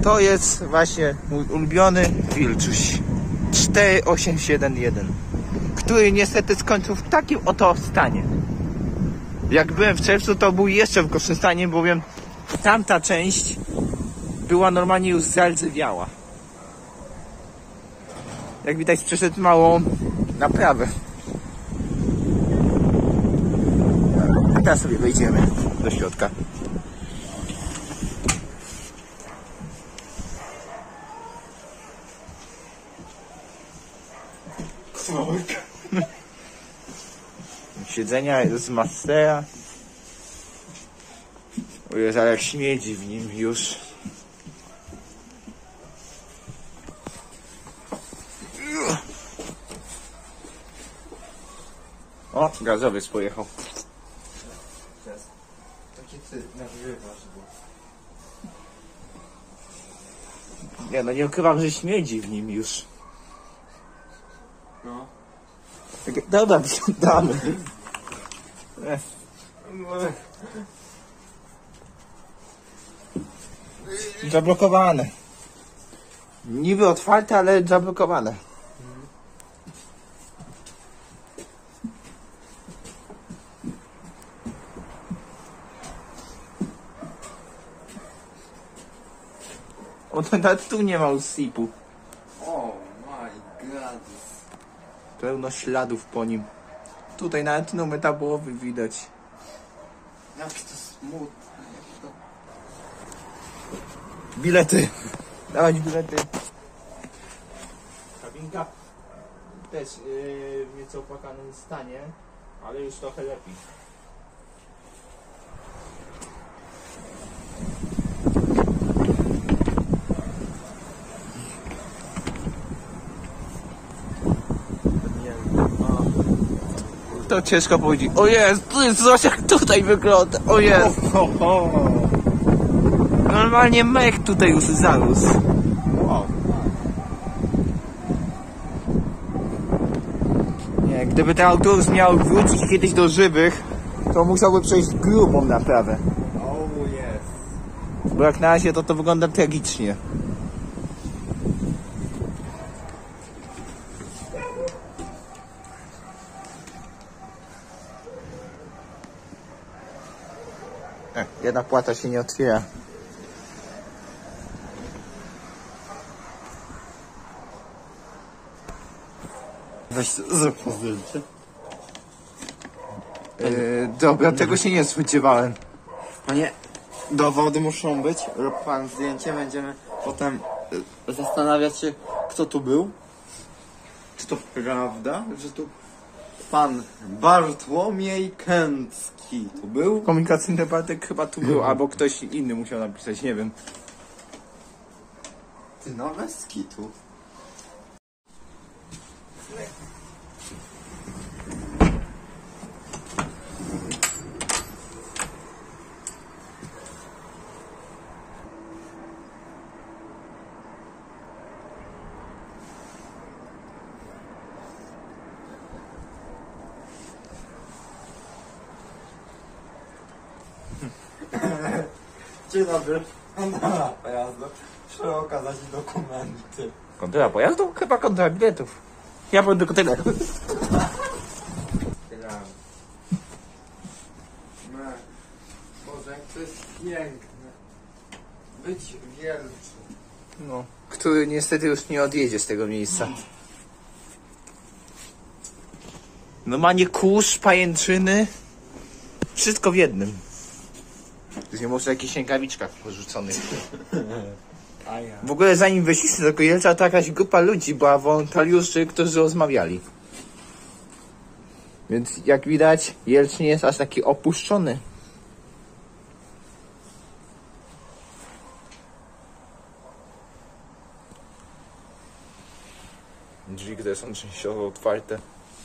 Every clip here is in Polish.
To jest właśnie mój ulubiony Wilczuś 4871, który niestety skończył w takim oto stanie. Jak byłem w czerwcu, to był jeszcze w gorszym stanie, bowiem tamta część była normalnie już zardzewiała. Jak widać, przeszedł małą naprawę. A teraz sobie wejdziemy do środka. Siedzenia z Mastera. O Jezu, ale jak śmierdzi w nim już. O, gazowiec pojechał. Taki ty nagrywasz, bo... Nie no, nie ukrywam, że śmierdzi w nim już. No. Dobra, wsiadamy. Zablokowane. Niby otwarte, ale zablokowane. O, to nawet tu nie ma usypu. Oh my god. Pełno śladów po nim. Tutaj nawet numer tabowy widać. Jak to smutne, jak to... Bilety. Dawać bilety. Kabinka też w nieco opłakanym stanie, ale już trochę lepiej. To ciężko powiedzieć. O jest, tu jest coś jak tutaj wygląda. O jest. Normalnie mech tutaj już zarósł. Wow. Nie, gdyby ten autobus miał wrócić kiedyś do żywych, to musiałby przejść grubą naprawę. Oh yes. Bo jak na razie to wygląda tragicznie. Jedna płata się nie otwiera. Weź zrób zdjęcie. Dobra, tego się nie spodziewałem. Panie, dowody muszą być. Rób pan zdjęcie, będziemy potem zastanawiać się, kto tu był. Czy to prawda, że tu pan Bartłomiej Kęcki tu był? Komunikacyjny Bartek chyba tu był, albo ktoś inny musiał napisać, nie wiem. Ty no bez kitu. Dzień dobry. Kontrola pojazdu. Proszę okazać dokumenty. Kontrola pojazdu? Chyba kontrola biletów. Ja byłem do kontenera. Boże, jak to jest piękne. Być wielcy. No, który niestety już nie odjedzie z tego miejsca. Normalnie kurz, pajęczyny. Wszystko w jednym. Nie może jakichś rękawiczkach porzuconych. W ogóle zanim weszliśmy do Kielca, to jakaś grupa ludzi była, wolontariuszy, którzy rozmawiali. Więc jak widać, Jelcz nie jest aż taki opuszczony. Drzwi, które są częściowo otwarte.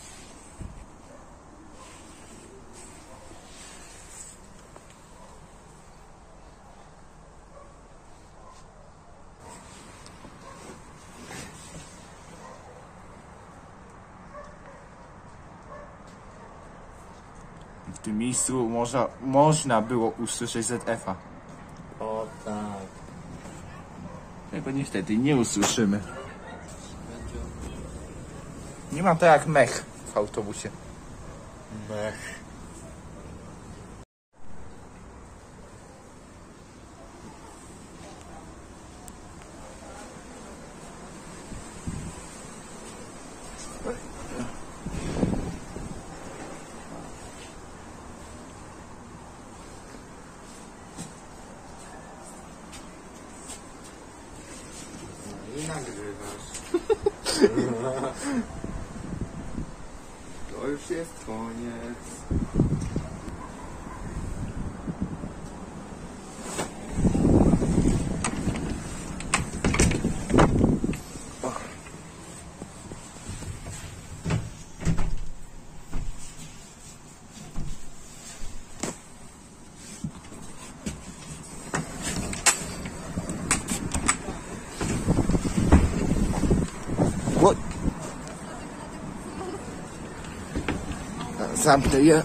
W tym miejscu można było usłyszeć ZF-a. O tak. tego niestety nie usłyszymy. Nie mam tak jak mech w autobusie. Mech. I nagrywasz. To już jest koniec. What? Zamknę je.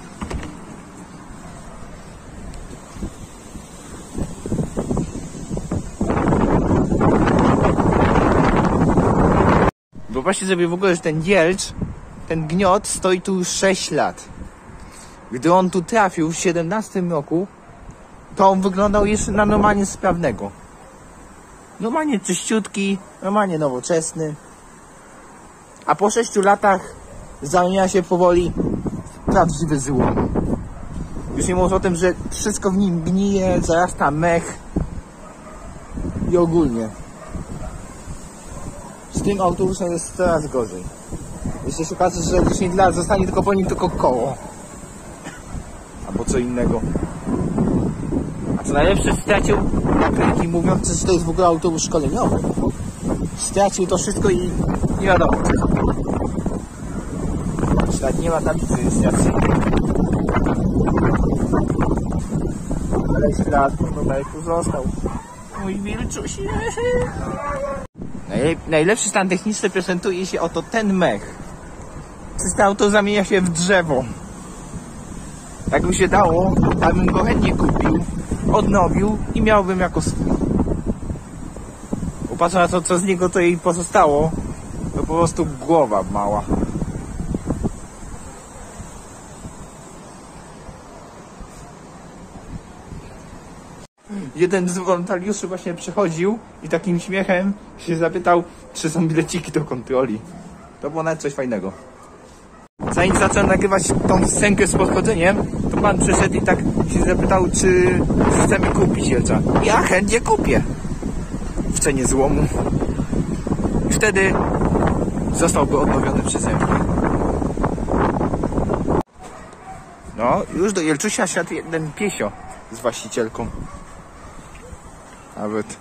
Wyobraźcie sobie w ogóle, że ten Jelcz, ten gniot stoi tu już 6 lat. Gdy on tu trafił w 17 roku, to on wyglądał jeszcze na normalnie sprawnego. Normalnie czyściutki, normalnie nowoczesny. A po 6 latach zamienia się powoli w prawdziwy złom. Już nie mówiąc o tym, że wszystko w nim gnije, zarasta mech i ogólnie. Z tym autobusem jest coraz gorzej. Jeśli się okaże, że 10 lat zostanie tylko po nim tylko koło. Albo co innego. A co najlepsze, stracił naklejki mówiąc, że to jest w ogóle autobus szkoleniowy. Stracił to wszystko i nie wiadomo. Tak, nie ma tablicy rejestracyjnej. Ale ślad po numerku został. Mój wilczuś. Najlepszy stan techniczny prezentuje się oto ten mech. Czyste auto zamienia się w drzewo. Jakby się dało, to bym go chętnie kupił, odnowił i miałbym jako swój. Patrząc na to, co z niego to jej pozostało, to po prostu głowa mała. Jeden z wolontariuszy właśnie przechodził i takim śmiechem się zapytał, czy są bileciki do kontroli. To było nawet coś fajnego. Zanim zacząłem nagrywać tą scenkę z podchodzeniem, to pan przyszedł i tak się zapytał, czy chcemy kupić Jelcza. Ja chętnie kupię. W cenie złomu. I wtedy zostałby odnowiony przeze mnie. No, już do Jelczusia siadł jeden piesio z właścicielką. Nawet.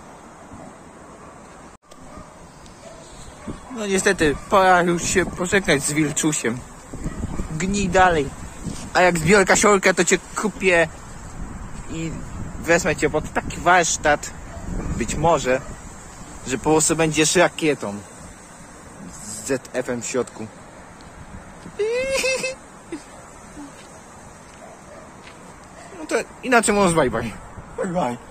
No niestety, pora już się pożegnać z Wilczusiem. Gnij dalej. A jak zbiorę kasiorkę, to cię kupię i wezmę cię pod taki warsztat. Być może, że po prostu będziesz rakietą. Z ZF-em w środku. No to inaczej może bye bye. Bye bye.